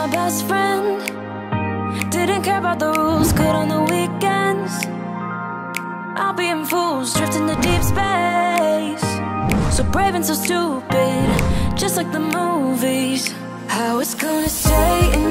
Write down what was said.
my best friend. Didn't care about the rules, good on the weekends. I'll be in fools, drifting to deep space. So brave and so stupid, just like the movies. How it's gonna stay in